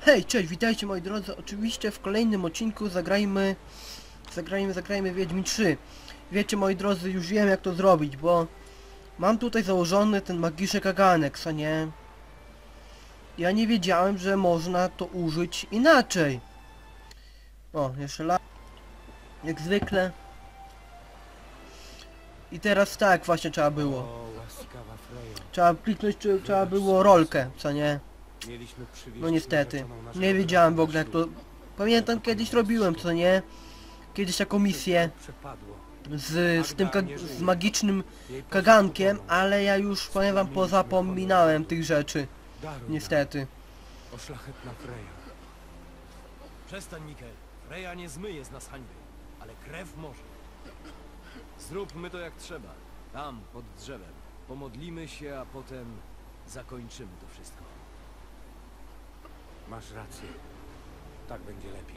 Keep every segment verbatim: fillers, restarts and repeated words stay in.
Hej, cześć, witajcie moi drodzy. Oczywiście w kolejnym odcinku zagrajmy... Zagrajmy, zagrajmy Wiedźmin trzy. Wiecie moi drodzy, już wiem jak to zrobić, bo... Mam tutaj założony ten magiczny kaganek, co nie? Ja nie wiedziałem, że można to użyć inaczej. O, jeszcze la... Jak zwykle. I teraz tak właśnie trzeba było. Trzeba kliknąć, czy trzeba było rolkę, co nie? No niestety. Nie wiedziałem w ogóle jak to... Pamiętam kiedyś robiłem, co nie? Kiedyś taką misję z, z tym z magicznym kagankiem, ale ja już, powiem wam, pozapominałem tych rzeczy. Niestety. O szlachetna Freja. Przestań, Mikkel. Freja nie zmyje z nas hańby, ale krew może. Zróbmy to jak trzeba. Tam, pod drzewem. Pomodlimy się, a potem zakończymy to wszystko. Masz rację. Tak będzie lepiej.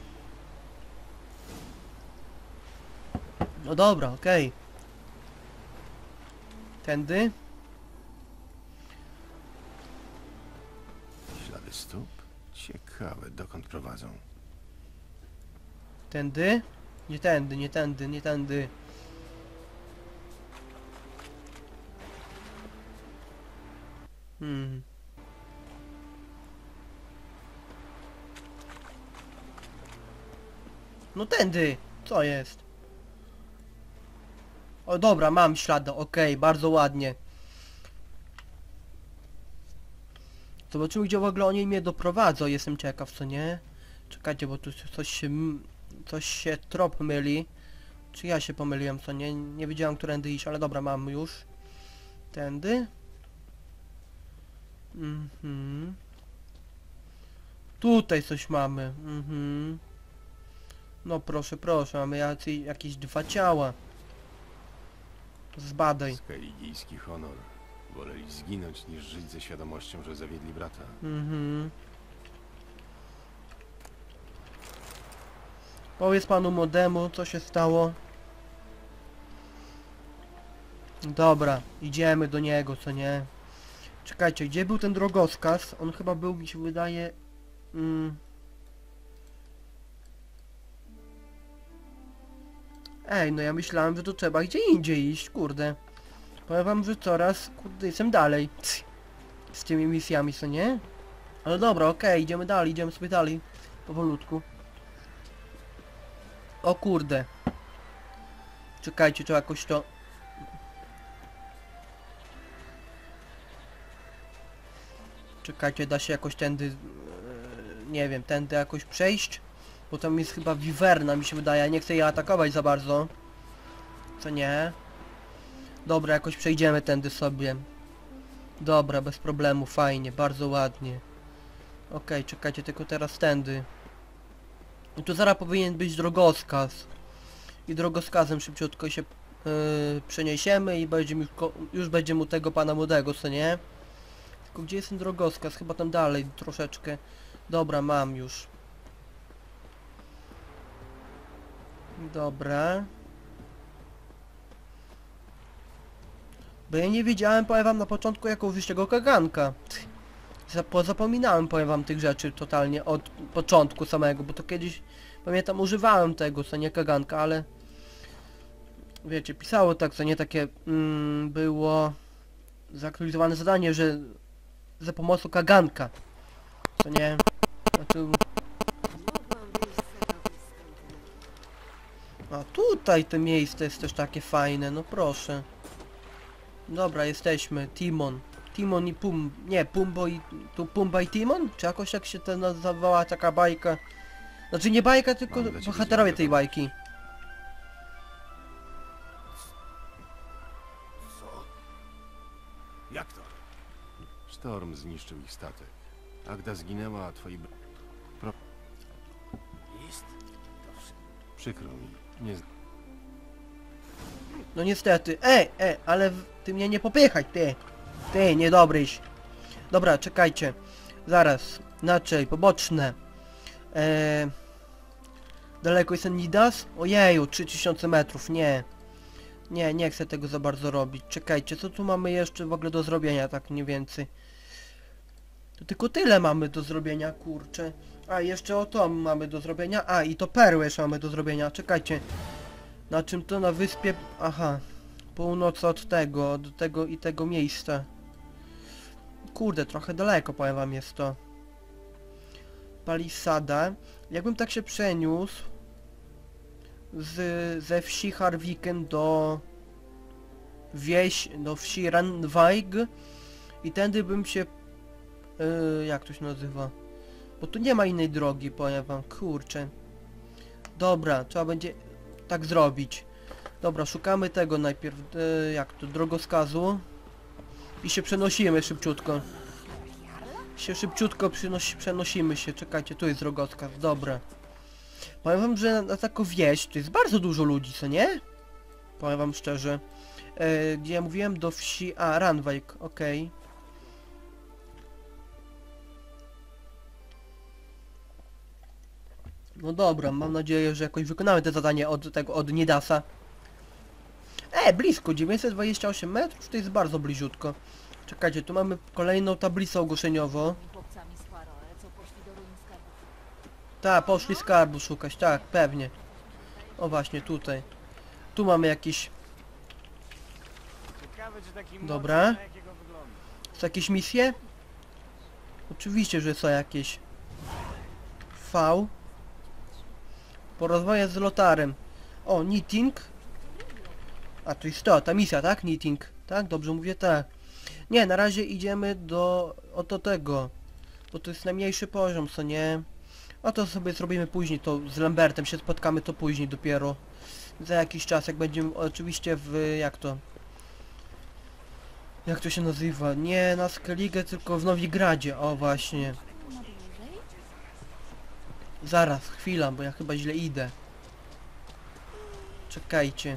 No dobra, okej. Okay. Tędy? Ślady stóp? Ciekawe, dokąd prowadzą. Tędy? Nie tędy, nie tędy, nie tędy. Hmm. No tędy! Co jest? O dobra, mam ślady, okej, okay, bardzo ładnie. Zobaczymy gdzie w ogóle oni mnie doprowadzą, jestem ciekaw, co nie? Czekajcie, bo tu coś się... Coś się trop myli. Czy ja się pomyliłem, co nie? Nie wiedziałem, którędy iść, ale dobra, mam już. Tędy? Mhm. Tutaj coś mamy. Mhm. No proszę, proszę, mamy jacy, jakieś dwa ciała. Zbadaj. Skelligijski honor. Woleli zginąć niż żyć ze świadomością, że zawiedli brata. Mhm. Powiedz panu młodemu, co się stało. Dobra, idziemy do niego, co nie? Czekajcie, gdzie był ten drogowskaz? On chyba był, mi się wydaje... Mm. Ej, no ja myślałem, że to trzeba gdzie indziej iść, kurde. Powiem wam, że coraz, kurde, jestem dalej. Z tymi misjami, co nie? Ale dobra, okej, okay, idziemy dalej, idziemy sobie dalej. Powolutku. O kurde. Czekajcie, trzeba jakoś to... Czekajcie, da się jakoś tędy... Yy, nie wiem, tędy jakoś przejść? Bo tam jest chyba wiwerna, mi się wydaje, ja nie chcę jej atakować za bardzo. Co nie? Dobra, jakoś przejdziemy tędy sobie. Dobra, bez problemu, fajnie, bardzo ładnie. Okej, okay, czekajcie, tylko teraz tędy. I tu zaraz powinien być drogowskaz. I drogowskazem szybciutko się yy, przeniesiemy i będzie już, już będzie mu tego pana młodego, co nie? Tylko gdzie jest ten drogowskaz? Chyba tam dalej, troszeczkę. Dobra, mam już. Dobra. Bo ja nie wiedziałem, powiem wam na początku, jak użyć tego kaganka. Zapominałem, powiem wam, tych rzeczy totalnie od początku samego, bo to kiedyś, pamiętam, używałem tego, co nie kaganka, ale... Wiecie, pisało tak, co nie takie... Mm, było... Zaktualizowane zadanie, że... Za pomocą kaganka. Co nie... Znaczy... A tutaj to miejsce jest też takie fajne, no proszę. Dobra, jesteśmy. Timon. Timon i Pum... Nie, Pumbo i... Tu Pumba i Timon? Czy jakoś tak się to nazywała taka bajka? Znaczy nie bajka, tylko bohaterowie tej bajki. Co? Jak to? Sztorm zniszczył ich statek. Agda zginęła, a twoi... Pro... Jest? To wszystko. Przykro mi. Nie... z- No niestety. Ej, ej, ale w- ty mnie nie popychaj, ty. Ty, niedobryś. Dobra, czekajcie. Zaraz. Inaczej, poboczne. Eee... Daleko jest ten Nidas? Ojeju, trzy tysiące metrów, nie. Nie, nie chcę tego za bardzo robić. Czekajcie, co tu mamy jeszcze w ogóle do zrobienia, tak mniej więcej. To tylko tyle mamy do zrobienia, kurczę. A, jeszcze o to mamy do zrobienia. A, i to perły jeszcze mamy do zrobienia. Czekajcie. Na czym to? Na wyspie... Aha. Północ od tego, od tego i tego miejsca. Kurde, trochę daleko, powiem wam, jest to. Palisada. Jakbym tak się przeniósł z, ze wsi Harviken do wieś, do wsi Ranweig i tędy bym się yy, jak to się nazywa? Bo tu nie ma innej drogi, powiem wam, kurczę. Dobra, trzeba będzie tak zrobić. Dobra, szukamy tego najpierw, yy, jak to, drogowskazu i się przenosimy szybciutko. Się szybciutko przynosi, przenosimy się, czekajcie, tu jest drogowskaz, dobra. Powiem wam, że na, na taką wieś to jest bardzo dużo ludzi, co nie? Powiem wam szczerze. E, gdzie ja mówiłem do wsi... A, Ranweig, okej. Okay. No dobra, mam nadzieję, że jakoś wykonamy te zadanie od tego, od Nidasa. E, blisko, dziewięćset dwadzieścia osiem metrów, to jest bardzo bliziutko. Czekajcie, tu mamy kolejną tablicę ogłoszeniową. Chłopcami z Faroe, co poszli do ruin skarbów. Tak, poszli skarbu szukać, tak, pewnie. O właśnie, tutaj. Tu mamy jakieś... Ciekawe, czy taki Dobra. mądry, na jakiego wygląda. Są jakieś misje? Oczywiście, że są jakieś. V. Porozmawiać z Lotarem. O, knitting. A, to jest to, ta misja, tak? Knitting. Tak? Dobrze mówię? Tak. Nie, na razie idziemy do... oto tego. Bo to jest najmniejszy poziom, co nie? A to sobie zrobimy później, to z Lambertem się spotkamy to później dopiero. Za jakiś czas, jak będziemy oczywiście w... jak to? Jak to się nazywa? Nie na Skellige, tylko w Nowigradzie. O, właśnie. Na dłużej? Zaraz, chwila, bo ja chyba źle idę. Czekajcie.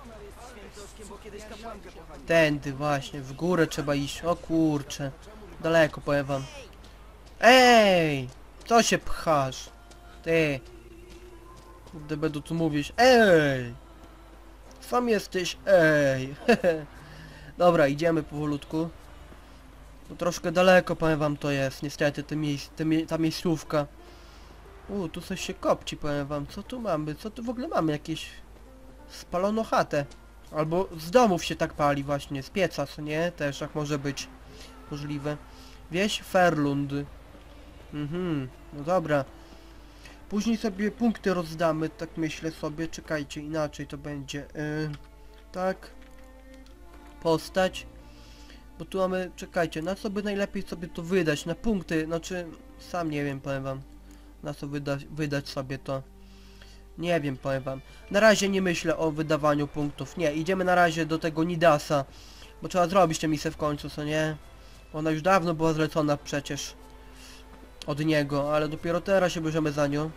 Tędy właśnie, w górę trzeba iść. O kurcze. Daleko, powiem wam. Ej! Co się pchasz? Ty. Kurde, będę tu mówić. Ej! Sam jesteś, ej! Dobra, idziemy powolutku. Bo troszkę daleko, powiem wam, to jest. Niestety, te miejsc, te mie ta miejscówka. U, tu coś się kopci, powiem wam. Co tu mamy? Co tu w ogóle mamy? Jakieś... spalono chatę. Albo z domów się tak pali właśnie. Z pieca, co nie? Też tak może być możliwe. Wieś Ferlund. Mhm, no dobra. Później sobie punkty rozdamy, tak myślę sobie. Czekajcie, inaczej to będzie. Yy, tak. Postać. Bo tu mamy, czekajcie, na co by najlepiej sobie to wydać? Na punkty, znaczy, sam nie wiem, powiem wam. Na co wyda wydać sobie to. Nie wiem, powiem wam. Na razie nie myślę o wydawaniu punktów. Nie, idziemy na razie do tego Nidasa. Bo trzeba zrobić tę misję w końcu, co nie? Ona już dawno była zlecona przecież. Od niego, ale dopiero teraz się bierzemy za nią.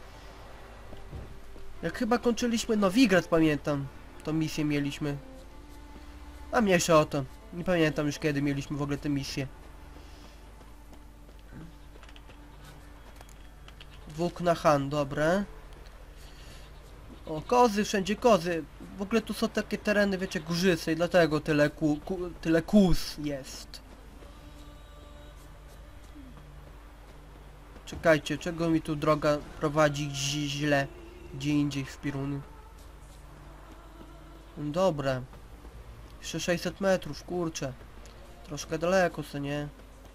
Jak chyba kończyliśmy Nowigrad, pamiętam. Tą misję mieliśmy. A mniejsza o to. Nie pamiętam już kiedy mieliśmy w ogóle tę misję. Włókna Han, dobre. O, kozy, wszędzie kozy. W ogóle tu są takie tereny, wiecie, górzyce i dlatego tyle ku, ku, tyle kóz jest. Czekajcie, czego mi tu droga prowadzi zi- źle? Gdzie indziej w Piruny. Dobra. Jeszcze sześćset metrów, kurczę. Troszkę daleko, co nie?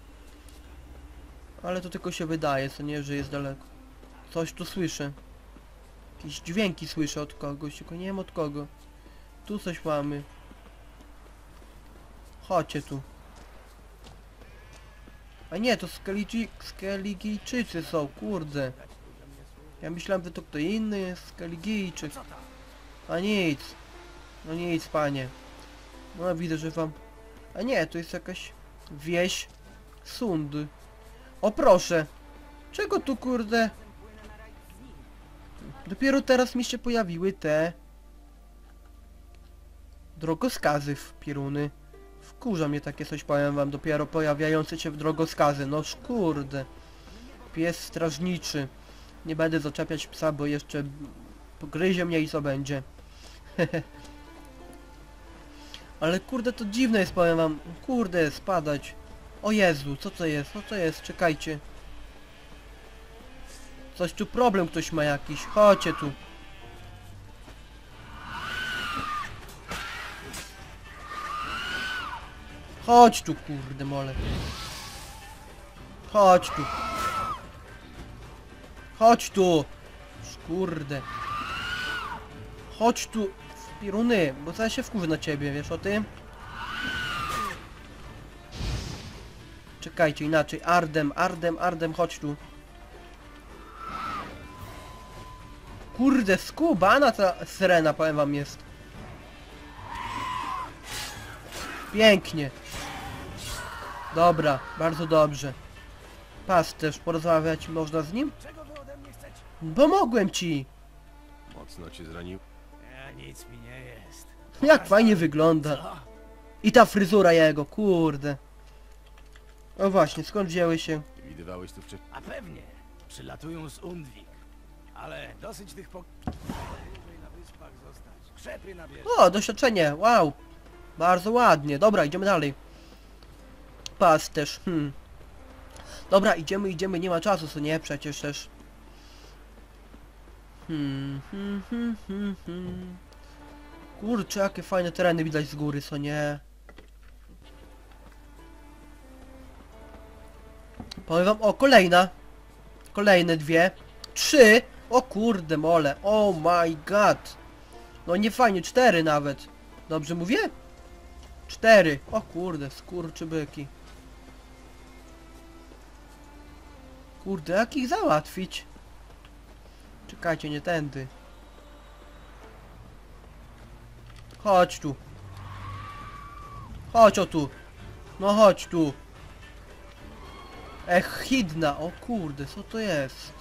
Ale to tylko się wydaje, co nie, że jest daleko. Coś tu słyszę. Jakieś dźwięki słyszę od kogoś, tylko nie wiem od kogo. Tu coś mamy. Chodźcie tu. A nie, to Skeligi- Skeligijczycy są, kurde. Ja myślałem, że to kto inny jest, Skeligijczyk. A nic. No nic, panie. No widzę, że wam... A nie, to jest jakaś wieś Sund. O proszę. Czego tu, kurde? Dopiero teraz mi się pojawiły te... drogowskazy w Piruny. Wkurza mnie takie coś, powiem wam, dopiero pojawiające się w drogowskazy. No kurde. Pies strażniczy. Nie będę zaczepiać psa, bo jeszcze pogryzie mnie i co będzie. Ale kurde, to dziwne jest, powiem wam. Kurde, spadać. O Jezu, co to jest? Co to jest? Czekajcie. Coś tu problem ktoś ma jakiś. Chodźcie tu. Chodź tu, kurde mole. Chodź tu. Chodź tu. Kurde. Chodź tu. W piruny, bo zaraz się wkurzę na ciebie, wiesz o tym? Czekajcie, inaczej. Ardem, Ardem, Ardem, chodź tu. Kurde, skubana ta syrena, powiem wam, jest. Pięknie. Dobra, bardzo dobrze. Pasterz, porozmawiać można z nim? Czego wy ode mnie chcecie? Pomogłem ci. Mocno cię zranił? Ja, nic mi nie jest. Jak fajnie wygląda. Co? I ta fryzura jego, kurde. O właśnie, skąd wzięły się? Nie widywałeś tu wcześniej? A pewnie. Przylatują z Undwik. Ale dosyć tych pok... Dłużej na wyspach zostać. Krzepy na bierze. O, doświadczenie, wow. Bardzo ładnie, dobra, idziemy dalej. Pasterz, hmm. Dobra, idziemy, idziemy, nie ma czasu, co nie, przecież też. Hmm, hmm, hmm, hmm, hmm. Kurczę, jakie fajne tereny widać z góry, co nie. Powiem wam, o, kolejna. Kolejne dwie. Trzy. O kurde mole, oh my god. No nie fajnie, cztery nawet. Dobrze mówię? Cztery. O kurde, skurczybyki. Kurde, jak ich załatwić? Czekajcie, nie tędy. Chodź tu. Chodź o tu. No chodź tu. Echidna, o kurde, co to jest?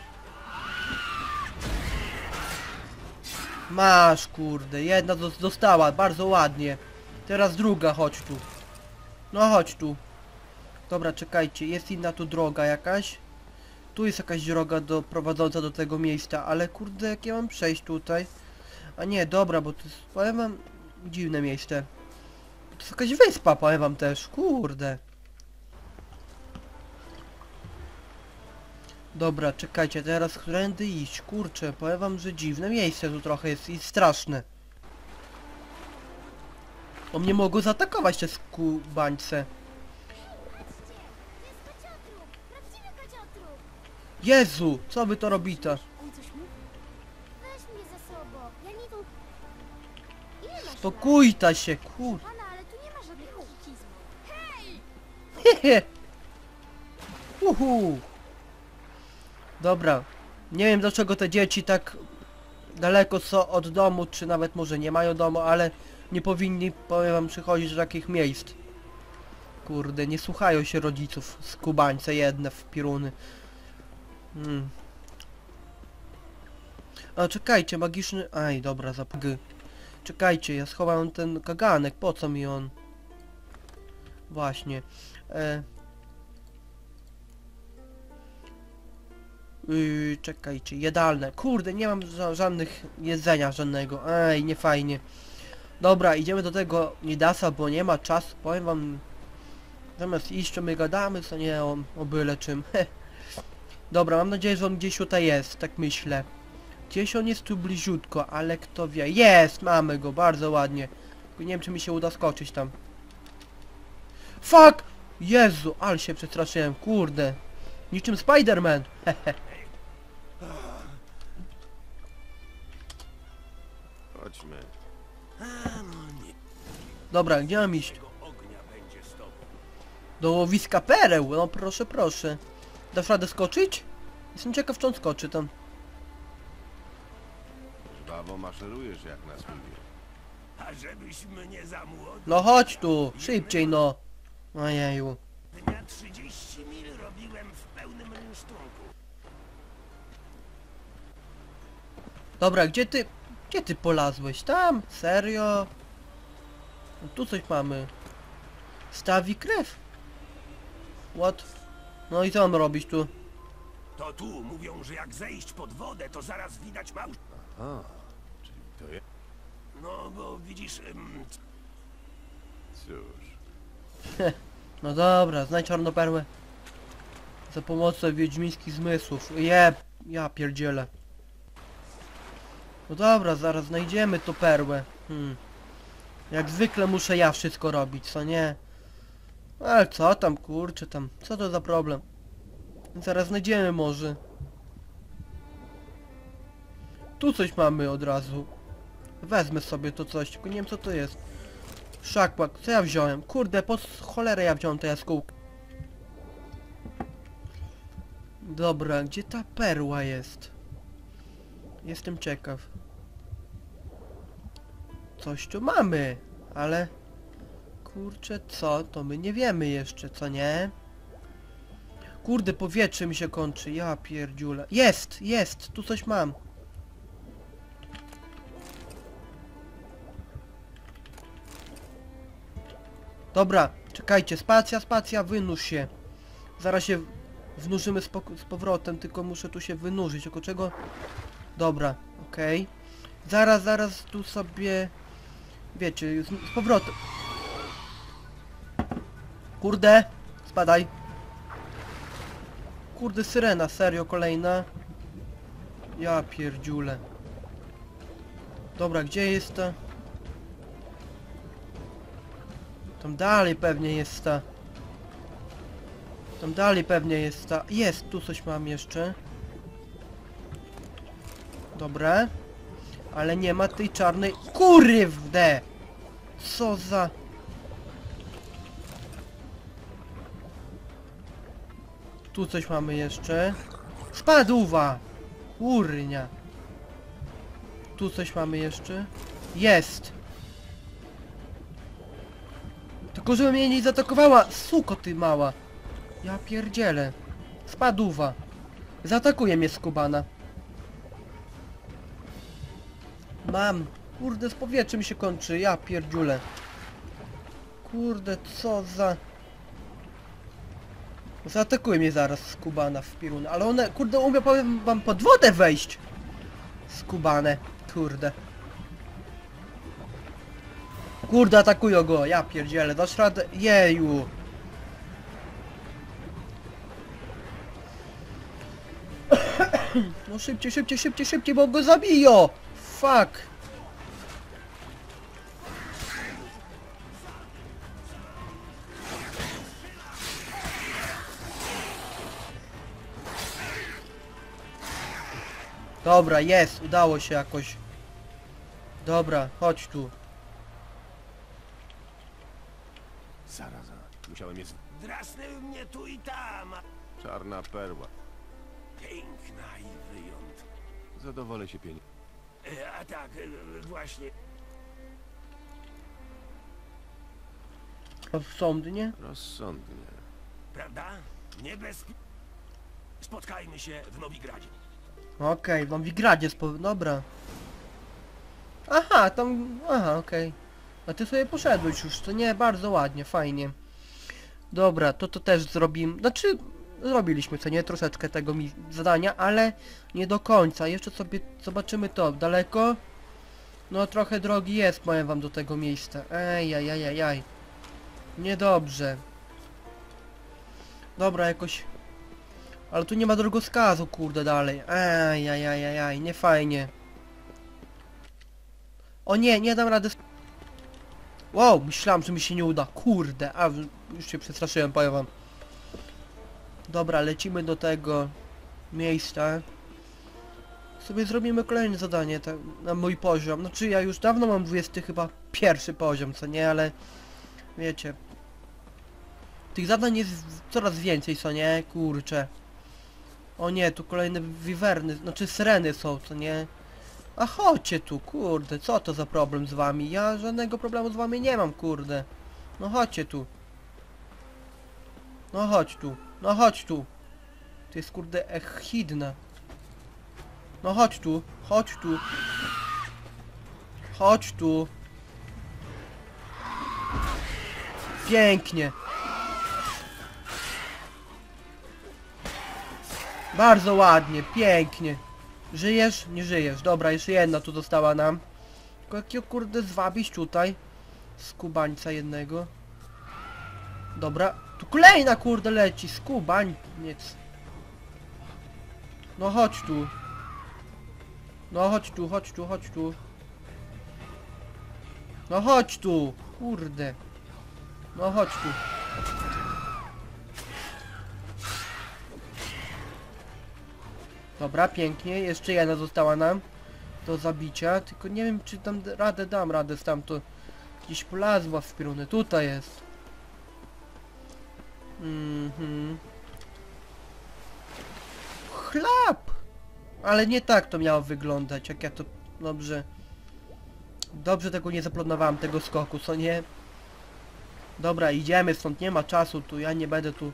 Masz, kurde, jedna dos- dostała, bardzo ładnie. Teraz druga, chodź tu. No chodź tu. Dobra, czekajcie, jest inna tu droga jakaś. Tu jest jakaś droga do, prowadząca do tego miejsca, ale kurde, jak ja mam przejść tutaj? A nie, dobra, bo to jest, powiem wam, dziwne miejsce. To jest jakaś wyspa, powiem wam też, kurde. Dobra, czekajcie, teraz którędy iść? Kurczę, powiem wam, że dziwne miejsce tu trochę jest i straszne. O mnie mogą zaatakować te skubańce. Jezu, co wy to robicie? On coś mówi. Weź mnie ze sobą. Ja nie tą... Ile masz Spokójta się, kur... lat? Pana, ale tu nie ma żadnych oszukizmów. Hehe. Uhu. Dobra. Nie wiem dlaczego te dzieci tak daleko są od domu, czy nawet może nie mają domu, ale nie powinni, powiem wam, przychodzić do takich miejsc. Kurde, nie słuchają się rodziców, skubańce jedne w piruny. Hmm. A czekajcie, magiczny... Aj, dobra, zapg. Czekajcie, ja schowałem ten kaganek, po co mi on? Właśnie. E... Yy, czekajcie, jadalne. Kurde, nie mam ża żadnych jedzenia żadnego. Aj, nie fajnie. Dobra, idziemy do tego Midasa, bo nie ma czasu. Powiem wam... Zamiast iść, to my gadamy, co nie o, o byle czym. Dobra, mam nadzieję, że on gdzieś tutaj jest, tak myślę. Gdzieś on jest tu bliziutko, ale kto wie. Jest, mamy go, bardzo ładnie. Tylko nie wiem, czy mi się uda skoczyć tam. Fuck! Jezu, ale się przestraszyłem, kurde. Niczym Spider-Man. Chodźmy. Dobra, gdzie mam iść? Tego ognia będzie z tobą. Do łowiska pereł, no proszę, proszę. Dasz radę skoczyć? Jestem ciekaw, czy on skoczy tam. Żwawo maszerujesz jak na słupie. A żebyś mnie za młody. No chodź tu, szybciej no. Ojeju. Dnia trzydzieści mil robiłem w pełnym rynsztunku. Dobra, gdzie ty... Gdzie ty polazłeś? Tam? Serio? No, tu coś mamy. Stawi krew. What? No i co mam robić tu? To tu mówią, że jak zejść pod wodę, to zaraz widać małż... Aha, czyli to jest... No, bo widzisz... Ym, Cóż, No dobra, znajdź czarną perłę. Za pomocą wiedźmińskich zmysłów. Jeb, ja pierdzielę. No dobra, zaraz znajdziemy tą perłę. Hmm. Jak zwykle muszę ja wszystko robić, co nie? Ale co tam, kurczę tam, co to za problem? Zaraz znajdziemy może. Tu coś mamy od razu. Wezmę sobie to coś, tylko nie wiem co to jest. Szakłak, co ja wziąłem? Kurde, po cholerę ja wziąłem tę jaskółkę. Dobra, gdzie ta perła jest? Jestem ciekaw. Coś tu mamy, ale... Kurczę, co? To my nie wiemy jeszcze, co nie? Kurde, powietrze mi się kończy, ja pierdziule. Jest, jest, tu coś mam. Dobra, czekajcie, spacja, spacja, wynurz się. Zaraz się wnurzymy z, z powrotem, tylko muszę tu się wynurzyć, tylko czego? Dobra, okej. Okay. Zaraz, zaraz tu sobie... Wiecie, z, z powrotem. Kurde, spadaj. Kurde, syrena, serio, kolejna. Ja pierdziule. Dobra, gdzie jest ta? Tam dalej pewnie jest ta. Tam dalej pewnie jest ta. Jest, tu coś mam jeszcze. Dobra. Ale nie ma tej czarnej... Kurywde! Co za... Tu coś mamy jeszcze. Spadówa! Kurnia. Tu coś mamy jeszcze. Jest! Tylko żeby mnie nie zaatakowała! Suko ty mała! Ja pierdzielę. Spadówa. Zaatakuje mnie skubana. Mam. Kurde, z powietrzem się kończy. Ja pierdziule. Kurde, co za... Zaatakuje mnie zaraz skubana w pirunę. Ale one, kurde, umie, powiem wam, pod wodę wejść. Skubane. Kurde. Kurde, atakują go. Ja pierdzielę. Dasz radę? Jeju. No szybciej, szybciej, szybciej, szybciej, bo go zabiją! Fuck! Dobra, jest, udało się jakoś. Dobra, chodź tu. Zaraza, musiałem je... z- Drasnęły mnie tu i tam. a Czarna perła. Piękna i wyjątkowa. Zadowolę się pieniędzmi. E, A tak, e, właśnie. Rozsądnie? Rozsądnie. Prawda? Niebezpie... Spotkajmy się w Nowigradzie. Okej, w Nowigradzie spo... Dobra. Aha, tam... Aha, okej. A ty sobie poszedłeś już, to nie, bardzo ładnie, fajnie. Dobra, to to też zrobimy. Znaczy, zrobiliśmy co nie, troszeczkę tego mi zadania, ale nie do końca. Jeszcze sobie zobaczymy to. Daleko? No trochę drogi jest, powiem wam, do tego miejsca. Ej, jaj, jaj, jaj. Niedobrze. Dobra, jakoś... Ale tu nie ma drogowskazu, kurde, dalej. Ej, jaj, jaj, jaj, jaj, nie fajnie. O nie, nie dam rady... Wow, myślałem, że mi się nie uda. Kurde, a już się przestraszyłem, powiem wam. Dobra, lecimy do tego miejsca. Sobie zrobimy kolejne zadanie tak, na mój poziom. Znaczy ja już dawno mam dwudziesty chyba pierwszy poziom, co nie, ale... Wiecie... Tych zadań jest coraz więcej, co nie? Kurczę. O nie, tu kolejne wiwerny, znaczy syreny są, co nie? A chodźcie tu, kurde, co to za problem z wami? Ja żadnego problemu z wami nie mam, kurde. No chodźcie tu. No chodź tu, no chodź tu. To jest kurde echidna. No chodź tu, chodź tu. Chodź tu. Pięknie. Bardzo ładnie, pięknie. Żyjesz? Nie żyjesz. Dobra, jeszcze jedna tu została nam. Tylko jakiego kurde zwabić tutaj? Skubańca jednego. Dobra. Tu kolejna kurde leci, skubaniec. No chodź tu. No chodź tu, chodź tu, chodź tu. No chodź tu, kurde. No chodź tu. Dobra, pięknie. Jeszcze jedna została nam do zabicia. Tylko nie wiem, czy tam radę dam radę stamtąd. Gdzieś polazła w pioruny. Tutaj jest. Mhm. Chlap! Ale nie tak to miało wyglądać, jak ja to... Dobrze... Dobrze tego nie zaplanowałem, tego skoku, co nie? Dobra, idziemy stąd, nie ma czasu tu, ja nie będę tu...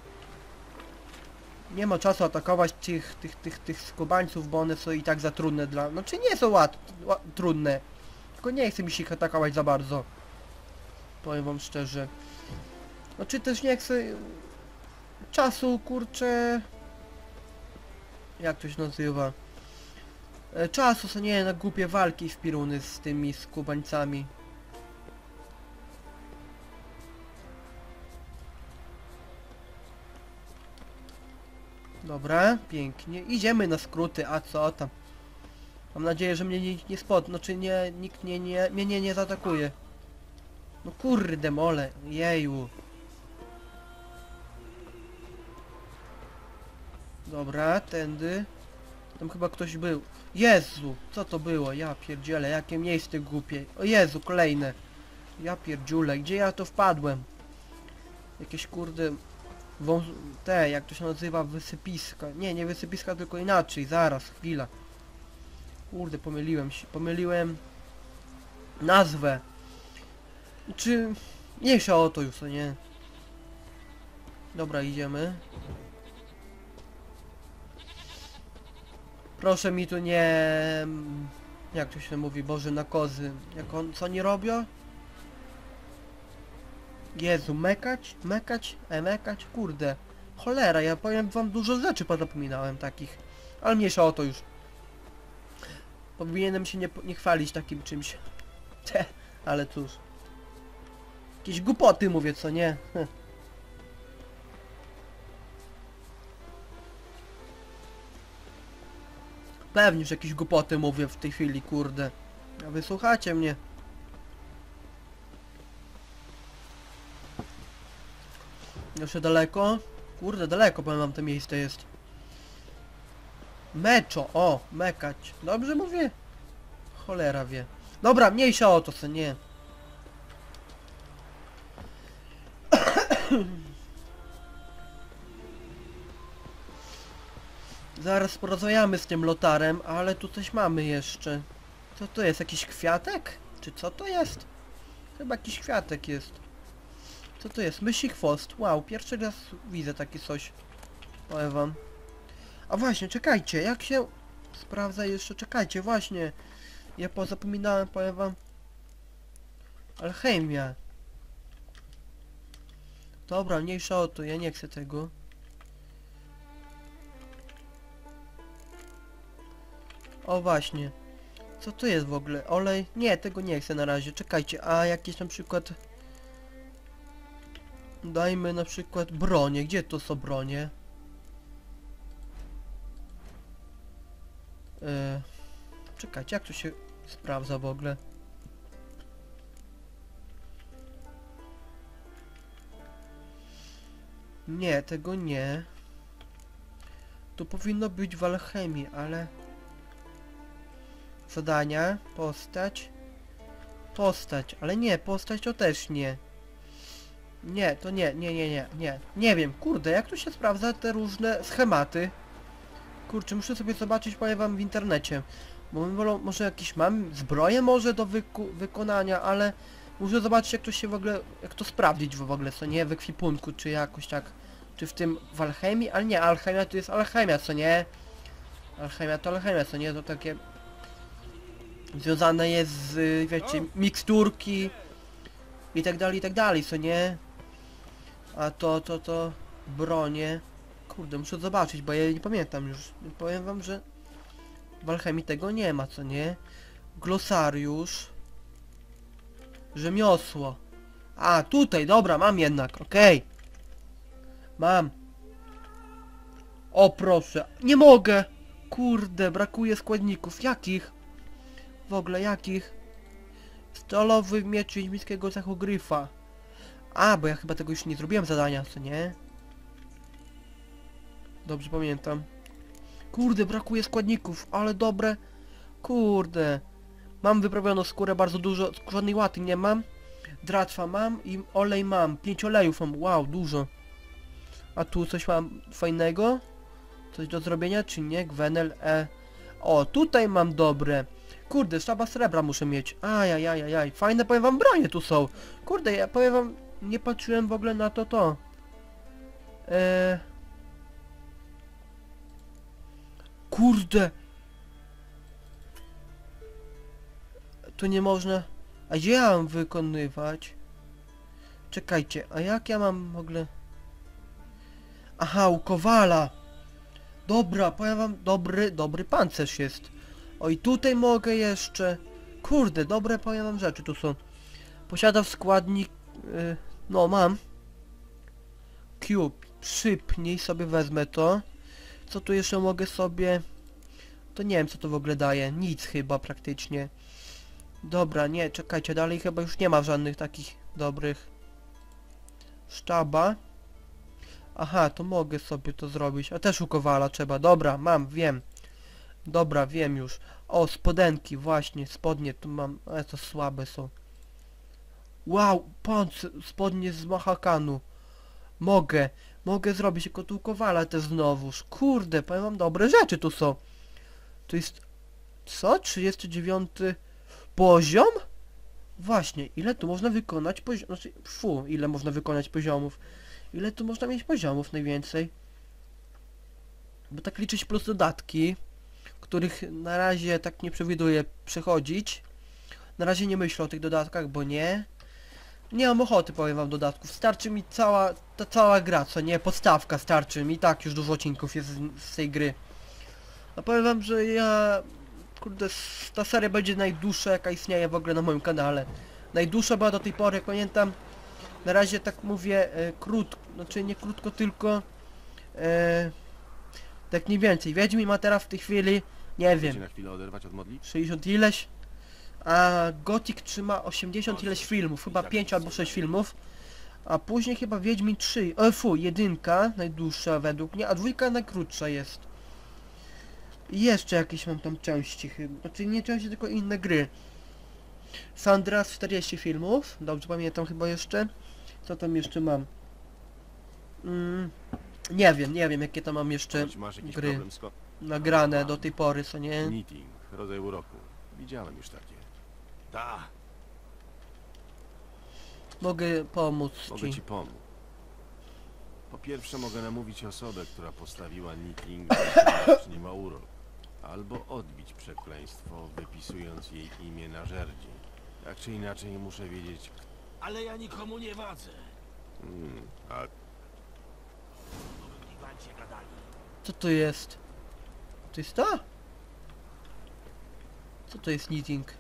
Nie ma czasu atakować tych, tych, tych, tych skubańców, bo one są i tak za trudne dla... Znaczy nie są łat... Ła... trudne. Tylko nie chce mi się ich atakować za bardzo. Powiem wam szczerze. Znaczy też nie chcę... Czasu, kurczę... Jak to się nazywa? E, czasu, co nie, na głupie walki w piruny z tymi skubańcami. Dobra, pięknie. Idziemy na skróty, a co tam? Mam nadzieję, że mnie nikt nie spot... Znaczy nie, nikt nie, nie, mnie nie, nie zaatakuje. No kurde mole, jeju. Dobra, tędy. Tam chyba ktoś był. Jezu, co to było? Ja pierdzielę, jakie miejsce głupie. O Jezu, kolejne. Ja pierdziule, gdzie ja to wpadłem? Jakieś kurde... Wąs... Te, jak to się nazywa, wysypiska. Nie, nie wysypiska, tylko inaczej. Zaraz, chwila. Kurde, pomyliłem się. Pomyliłem... nazwę. Czy... Mniejsza o to już, co nie? Dobra, idziemy. Proszę mi tu nie... Jak to się mówi, Boże, na kozy. Jak on... co nie robią? Jezu, mekać? Mekać? E, mekać? Kurde. Cholera, ja powiem wam, dużo rzeczy pozapominałem takich. Ale mniejsza o to już. Powinienem się nie, nie chwalić takim czymś. Te, ale cóż. Jakieś głupoty mówię, co nie? Hm. Pewnie, że jakieś głupoty mówię w tej chwili, kurde. A wy słuchacie mnie. Jeszcze daleko? Kurde, daleko powiem wam to miejsce jest. Meczo, o, mekać. Dobrze mówię? Cholera wie. Dobra, mniejsza o to, co nie. Zaraz porozmawiamy z tym lotarem, ale tu coś mamy jeszcze. Co to jest? Jakiś kwiatek? Czy co to jest? Chyba jakiś kwiatek jest. Co to jest? Mysi chwost. Wow, pierwszy raz widzę takie coś. Powiem wam. A właśnie, czekajcie, jak się... Sprawdza jeszcze, czekajcie, właśnie. Ja pozapominałem, powiem wam. Alchemia. Dobra, mniejsza o to, ja nie chcę tego. O właśnie. Co to jest w ogóle? Olej? Nie, tego nie chcę na razie. Czekajcie, a jakieś na przykład... Dajmy na przykład bronie. Gdzie to są bronie? Yy... Czekajcie, jak to się sprawdza w ogóle? Nie, tego nie. Tu powinno być w alchemii, ale... Zadania, postać, postać, ale nie, postać to też nie. Nie, to nie, nie, nie, nie, nie. Nie wiem, kurde, jak tu się sprawdza te różne schematy? Kurczę, muszę sobie zobaczyć, powiem wam, w internecie. Bo może jakieś mam zbroję może do wyku wykonania, ale muszę zobaczyć, jak to się w ogóle, jak to sprawdzić w ogóle, co nie, w ekwipunku, czy jakoś tak, czy w tym w alchemii, ale nie, alchemia to jest alchemia, co nie? Alchemia to alchemia, co nie, to takie... Związane jest z, wiecie, miksturki i tak dalej, i tak dalej, co nie? A to, to, to... bronie... Kurde, muszę zobaczyć, bo ja nie pamiętam już. Powiem wam, że... W alchemii tego nie ma, co nie? Glosariusz... Rzemiosło... A, tutaj, dobra, mam jednak, okej. Okay. Mam. O proszę. Nie mogę. Kurde, brakuje składników. Jakich? W ogóle jakich? Stalowy miecz wiedźmińskiego zachogryfa. A, bo ja chyba tego już nie zrobiłem zadania, co nie? Dobrze pamiętam. Kurde, brakuje składników, ale dobre. Kurde. Mam wyprawioną skórę bardzo dużo, skórzanej łaty nie mam. Dratwa mam i olej mam. Pięć olejów mam, wow, dużo. A tu coś mam fajnego? Coś do zrobienia, czy nie? Gwenel, e. O, tutaj mam dobre. Kurde, szaba srebra muszę mieć. Ajajajajaj, fajne powiem wam bronie tu są. Kurde, ja powiem wam, nie patrzyłem w ogóle na to to. Eee... Kurde! Tu nie można... A gdzie ja mam wykonywać? Czekajcie, a jak ja mam w ogóle... Aha, u Kowala! Dobra, powiem wam, dobry, dobry pancerz jest. O i tutaj mogę jeszcze... Kurde, dobre powiem wam rzeczy tu są. Posiadam składnik... Yy, no, mam. Cube, przypnij sobie, wezmę to. Co tu jeszcze mogę sobie... To nie wiem co to w ogóle daje, nic chyba praktycznie. Dobra, nie, czekajcie, dalej chyba już nie ma żadnych takich dobrych. Sztaba. Aha, to mogę sobie to zrobić, a też u Kowala trzeba, dobra, mam, wiem. Dobra, wiem już. O, spodenki, właśnie, spodnie tu mam, ale to słabe są. Wow, pancer, spodnie z Mahakanu. Mogę, mogę zrobić, tylko tu u Kowala też znowuż. Kurde, powiem wam, dobre rzeczy tu są. To jest... Co? trzydziesty dziewiąty poziom? Właśnie, ile tu można wykonać poziom... Znaczy, fu, ile można wykonać poziomów? Ile tu można mieć poziomów najwięcej? Bo tak liczyć plus dodatki, których na razie tak nie przewiduję przechodzić. Na razie nie myślę o tych dodatkach, bo nie. Nie mam ochoty, powiem wam, dodatków. Starczy mi cała, ta cała gra, co nie? Podstawka starczy mi, tak już dużo odcinków jest z, z tej gry. No powiem wam, że ja... Kurde, s- ta seria będzie najdłuższa jaka istnieje w ogóle na moim kanale. Najdłuższa była do tej pory, jak pamiętam. Na razie tak mówię e, krótko, znaczy nie krótko, tylko... E, tak mniej więcej. Wiedźmin ma teraz w tej chwili, nie Chcecie wiem, na chwilę oderwać od modli? sześćdziesiąt ileś. A Gothic trzyma osiemdziesiąt ileś filmów, chyba pięć albo sześć filmów. A później chyba Wiedźmin trzy, o fu, jedynka najdłuższa według mnie, a dwójka najkrótsza jest. I jeszcze jakieś mam tam części chyba, znaczy nie części, tylko inne gry. San Andreas czterdzieści filmów, dobrze pamiętam chyba jeszcze. Co tam jeszcze mam? Mm, nie wiem, nie wiem jakie tam mam jeszcze Choć masz jakiś gry problem z ko- nagrane do tej pory, co nie? Knitting, rodzaj uroku. Widziałem już takie. Ta, Mogę pomóc Mogę ci. ci pomóc. Po pierwsze mogę namówić osobę, która postawiła knitting, że nie ma urok. Albo odbić przekleństwo, wypisując jej imię na żerdzi. Tak czy inaczej muszę wiedzieć, kto... ale ja nikomu nie wadzę. Hmm, a Gigancie gadali. Co to jest? To jest to? Co to jest knitting?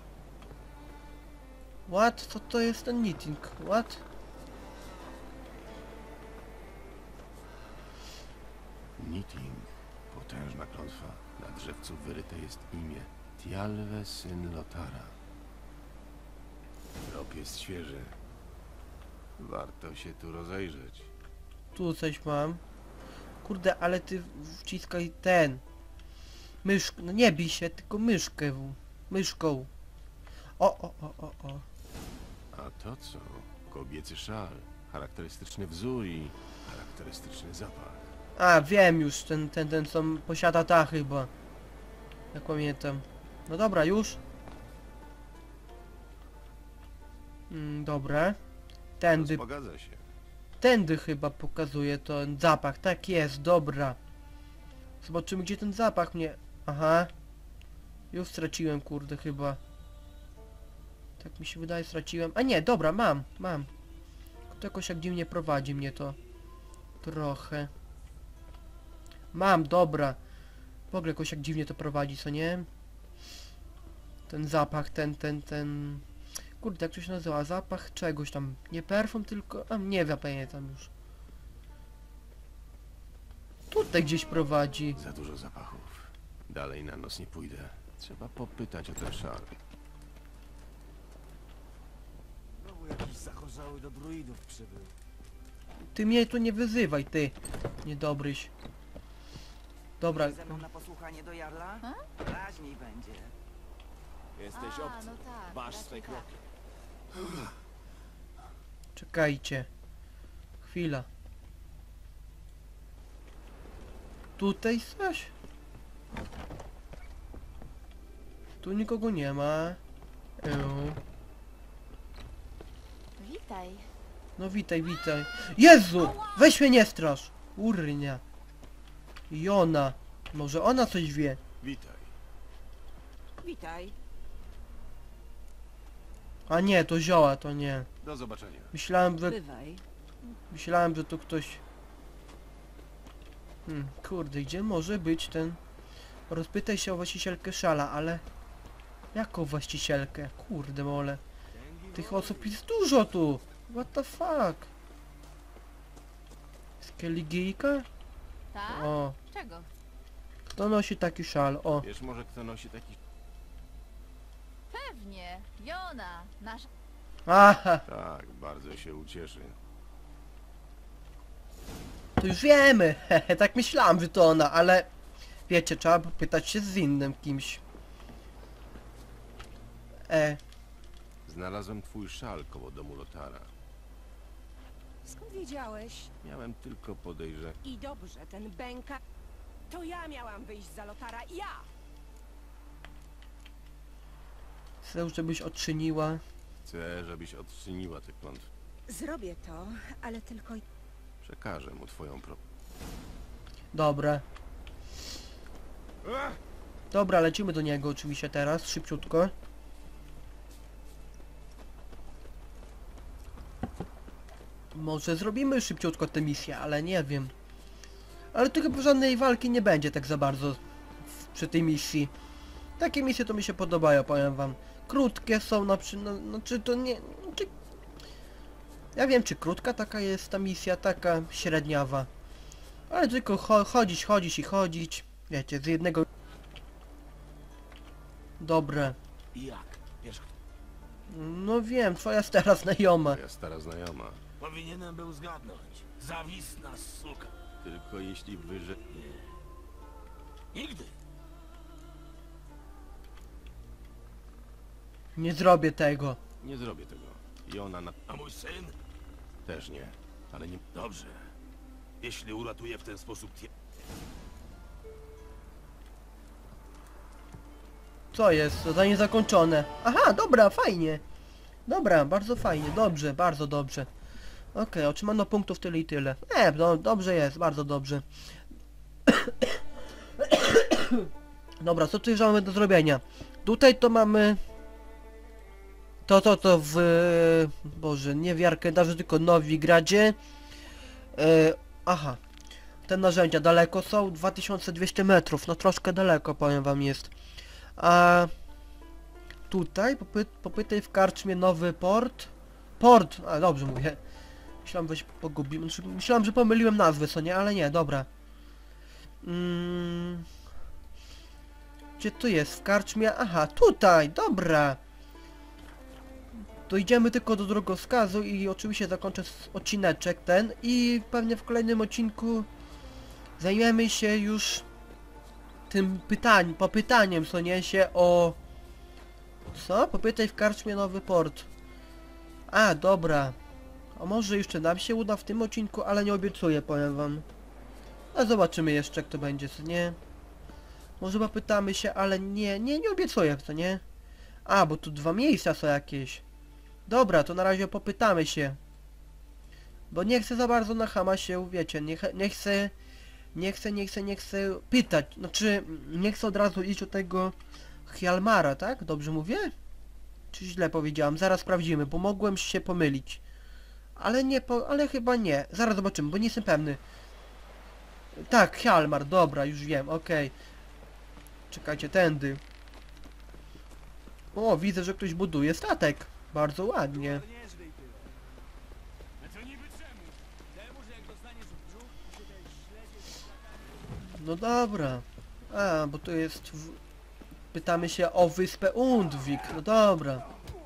What? Co to jest ten knitting? What? knitting, potężna klątwa. Na drzewcu wyryte jest imię. Tialwe, syn Lotara. Trop jest świeży. Warto się tu rozejrzeć. Tu coś mam. Kurde, ale ty wciskaj ten. Mysz... No nie bij się, tylko myszkę. w- Myszką. O, o, o, o, o. A to co? Kobiecy szal. Charakterystyczny wzór i charakterystyczny zapach. A, wiem już, ten, ten, ten co posiada ta chyba. Jak pamiętam. No dobra, już. Mm, dobra. Tędy, Zgadza się. tędy chyba pokazuje ten zapach. Tak jest, dobra. Zobaczymy gdzie ten zapach mnie... Aha. Już straciłem, kurde, chyba. Tak mi się wydaje, straciłem. A nie, dobra, mam, mam. To jakoś jak dziwnie prowadzi mnie to. Trochę. Mam, dobra. W ogóle jakoś jak dziwnie to prowadzi, co nie? Ten zapach, ten, ten, ten... Kurde, jak to się nazywa? Zapach czegoś tam. Nie perfum, tylko... A, nie wiem, pamiętam już. tutaj gdzieś prowadzi. Za dużo zapachów. Dalej na noc nie pójdę. Trzeba popytać o ten szal. Znowu jakiś zachorzały do druidów przybył. Ty mnie tu nie wyzywaj, ty. Niedobryś. Dobra, Ze mną na posłuchanie do Jarla? A? Raźniej będzie. Jesteś A, obcy. no tak, Masz raczej swe tak. kroki. czekajcie. Chwila. Tutaj coś? Tu nikogo nie ma. Eł. Witaj. No witaj, witaj. Jezu! Weź mnie nie strasz! Urnia. Jona. Może ona coś wie. Witaj. Witaj. A nie, to zioła, to nie. Do zobaczenia. Myślałem, że... Bywaj. Myślałem, że to ktoś... Hmm, kurde, gdzie może być ten... Rozpytaj się o właścicielkę szala, ale... Jaką właścicielkę? Kurde mole. Tych osób jest dużo tu! What the fuck? Skeligijka? Tak? O, Czego? kto nosi taki szal? O, Wiesz może kto nosi taki... Pewnie. Jona. Nasza... aha, Tak, bardzo się ucieszy. to już wiemy. Hehe, tak myślałem, że to ona, ale... Wiecie, trzeba popytać się z innym kimś. E, Znalazłem twój szal koło domu Lotara. Skąd wiedziałeś? Miałem tylko podejrzenie. I dobrze, ten bęka... To ja miałam wyjść za Lotara, ja! chcę, żebyś odczyniła. Chcę, żebyś odczyniła tę klątwę. Zrobię to, ale tylko... Przekażę mu twoją pro... Dobra. Dobra, lecimy do niego oczywiście teraz, szybciutko. Może zrobimy szybciutko tę misję, ale nie wiem. Ale tu chyba żadnej walki nie będzie tak za bardzo w, przy tej misji. Takie misje to mi się podobają, powiem wam. Krótkie są, na przy... no, no czy to nie... Czy... Ja wiem, czy krótka taka jest ta misja, taka średniawa. Ale tylko cho chodzić, chodzić i chodzić. Wiecie, z jednego... Dobre. I jak? Wiesz, kto? No wiem, twoja stara znajoma. Twoja stara znajoma. Powinienem był zgadnąć. Zawisna suka. Tylko jeśli wyże... Nigdy. Nie zrobię tego. Nie zrobię tego. I ona na... A mój syn? też nie. Ale nie... Dobrze. Jeśli uratuję w ten sposób tie... Co jest? Zadanie zakończone. Aha, dobra, fajnie. Dobra, bardzo fajnie, dobrze, bardzo dobrze. Okej, otrzymano punktów tyle i tyle. Nie, no, dobrze jest, bardzo dobrze. Dobra, co tu jeszcze mamy do zrobienia? Tutaj to mamy... To, to, to w... Boże, nie w Jarkendarze, tylko Nowigradzie. E, aha. Te narzędzia daleko są, dwa tysiące dwieście metrów, no troszkę daleko, powiem wam jest. A tutaj popy popytaj w karczmie Nowy Port. Port, a dobrze mówię. Myślałem, że się pogubiłem. Znaczy, myślałem, że pomyliłem nazwy, co nie, ale nie, dobra. Mm. Gdzie tu jest? W karczmie? Aha, tutaj, dobra. Dojdziemy tylko do drogowskazu i oczywiście zakończę odcineczek ten i pewnie w kolejnym odcinku zajmiemy się już tym pytań, popytaniem, co nie się o... Co? Popytaj w karczmie Nowy Port. A, dobra. A może jeszcze nam się uda w tym odcinku, ale nie obiecuję, powiem wam. A zobaczymy jeszcze, jak to będzie, co nie? Może popytamy się, ale nie, nie, nie obiecuję, co nie? A, bo tu dwa miejsca są jakieś. Dobra, to na razie popytamy się. Bo nie chcę za bardzo na chama się, wiecie, nie, nie chcę... Nie chcę, nie chcę, nie chcę pytać, znaczy nie chcę od razu iść do tego Hjalmara, tak? Dobrze mówię? Czy źle powiedziałam? Zaraz sprawdzimy, bo mogłem się pomylić. Ale nie, po, ale chyba nie. Zaraz zobaczymy, bo nie jestem pewny. Tak, Hjalmar, dobra, już wiem, okej. Czekajcie, tędy. O, widzę, że ktoś buduje statek. Bardzo ładnie. No dobra. A, bo to jest... W... Pytamy się o wyspę Undvik. No dobra.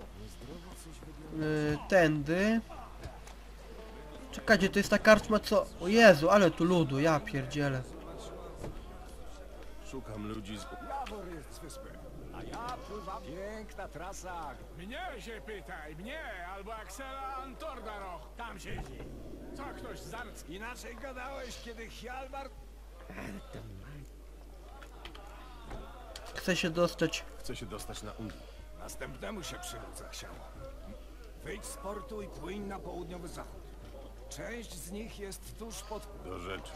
Yy, tędy. Czekajcie, to jest ta karczma co... O Jezu, ale tu ludu, ja pierdzielę. Szukam ludzi z... Jawor jest z wyspy. A ja pływam. Piękna trasa. Mnie się pytaj, mnie albo Axela Antordaroch, tam siedzi. Co ktoś zarc... Inaczej gadałeś, kiedy Hjalmar... Chcę się dostać... Chcę się dostać na Undvik. Następnemu się przywódza chciało. Wyjdź z portu i płyń na południowy zachód. Część z nich jest tuż pod... Do rzeczy.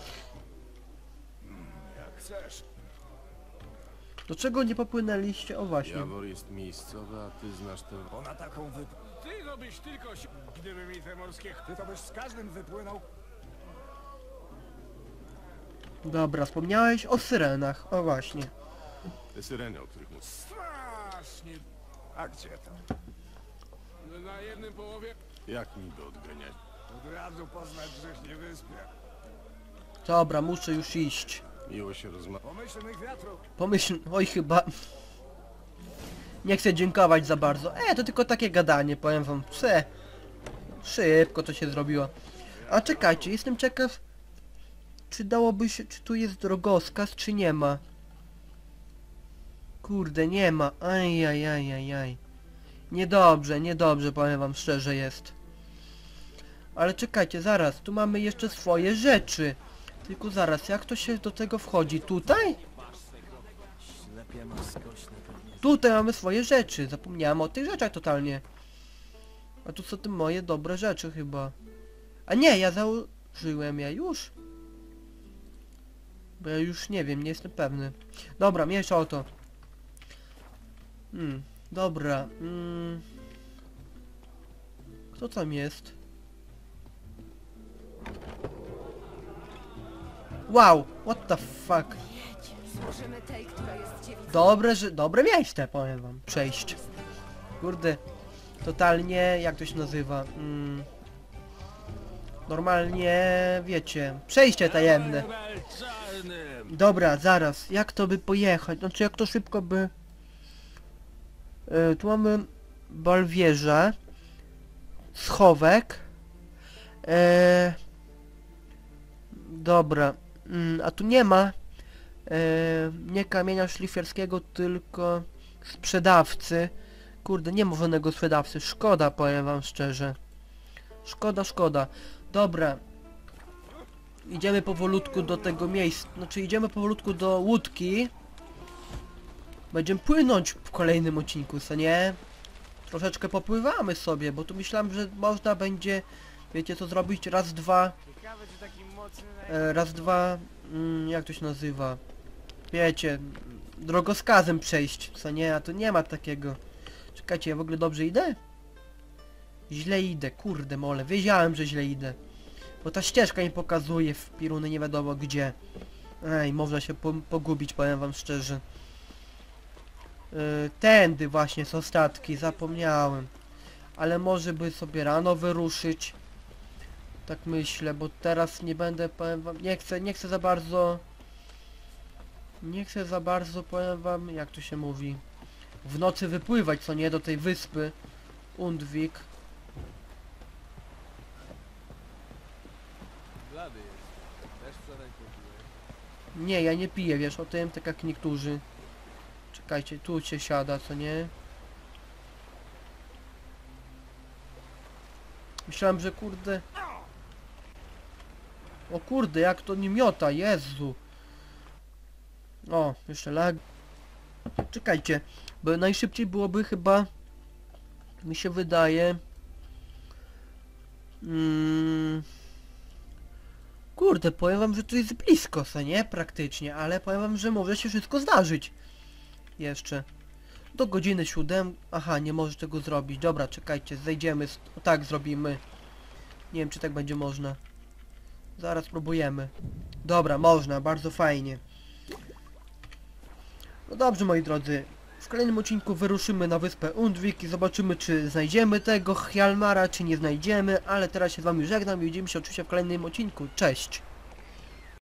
Jak chcesz. Do czego nie popłynęliście? O właśnie. Jawor jest miejscowy, a ty znasz tę... Bo na taką wyp... Ty to byś tylko si... Gdyby mi te morskie... ch- Ty to byś z każdym wypłynął... Dobra, wspomniałeś o syrenach. O właśnie. Te syreny, o których mówię. Strasznie... A gdzie to? Na jednym połowie... Jak niby odganiać? Od razu poznać grzecznie wyspie. Dobra, muszę już iść. Miło się rozmawiać. Pomyślnych wiatrów. Pomyśl... Oj, chyba... Nie chcę dziękować za bardzo. E, to tylko takie gadanie, powiem wam. Prze... Szybko to się zrobiło. A czekajcie, jestem ciekaw... Czy dałoby się... Czy tu jest drogowskaz, czy nie ma? Kurde, nie ma. Ajajajajaj. Niedobrze, niedobrze, powiem wam szczerze jest. Ale czekajcie, zaraz, tu mamy jeszcze swoje rzeczy. Tylko zaraz, jak to się do tego wchodzi? Tutaj? Ślepie masz skośne pewnie. Tutaj mamy swoje rzeczy. Zapomniałem o tych rzeczach totalnie. A tu są te moje dobre rzeczy chyba. A nie, ja założyłem ja już. Bo ja już nie wiem, nie jestem pewny. Dobra, mniejsza o to. Hmm, dobra. Hmm. Kto tam jest? Wow, what the fuck. Służymy tej, która jest dziewicą. Dobre, że... Dobre miejsce, powiem wam. Przejść. Kurde. Totalnie... Jak to się nazywa? Mm. Normalnie... Wiecie... Przejście tajemne. Dobra, zaraz. Jak to by pojechać? Znaczy jak to szybko by... Yy, tu mamy... Balwieżę. Schowek. Yy... Dobra. Mm, a tu nie ma... Yy, nie kamienia szlifierskiego, tylko sprzedawcy. Kurde, nie ma żadnego sprzedawcy. Szkoda, powiem wam szczerze. Szkoda, szkoda. Dobra. Idziemy powolutku do tego miejsca. Znaczy idziemy powolutku do łódki. Będziemy płynąć w kolejnym odcinku, co nie? Troszeczkę popływamy sobie, bo tu myślałem, że można będzie... Wiecie co zrobić? Raz, dwa... Ciekawe, czy taki mocny... E, raz, dwa... Mm, jak to się nazywa? Wiecie... Drogowskazem przejść, co nie? A tu nie ma takiego. Czekajcie, ja w ogóle dobrze idę? Źle idę, kurde mole. Wiedziałem, że źle idę. Bo ta ścieżka mi pokazuje w piruny nie wiadomo gdzie. Ej, można się po pogubić, powiem wam szczerze. Yy, tędy właśnie są statki, zapomniałem. Ale może by sobie rano wyruszyć. Tak myślę, bo teraz nie będę, powiem wam, nie chcę, nie chcę za bardzo... Nie chcę za bardzo, powiem wam, jak to się mówi, w nocy wypływać, co nie, do tej wyspy Undvik. Blady jest. Też wczoraj kupiłem. Nie, ja nie piję, wiesz, o tym, tak jak niektórzy. Czekajcie, tu się siada, co nie? Myślałem, że kurde... O kurde, jak to nie miota, Jezu! O, jeszcze lag. Czekajcie, bo najszybciej byłoby chyba... Mi się wydaje... Mm... Kurde, powiem wam, że to jest blisko, co nie? Praktycznie, ale powiem wam, że może się wszystko zdarzyć. Jeszcze. Do godziny siódem... Aha, nie może tego zrobić. Dobra, czekajcie, zejdziemy. Z... O, tak zrobimy. Nie wiem, czy tak będzie można. Zaraz próbujemy. Dobra, można, bardzo fajnie. No dobrze, moi drodzy. W kolejnym odcinku wyruszymy na wyspę Undvik i zobaczymy, czy znajdziemy tego Hjalmara, czy nie znajdziemy. Ale teraz się z wami żegnam i widzimy się oczywiście w kolejnym odcinku. Cześć!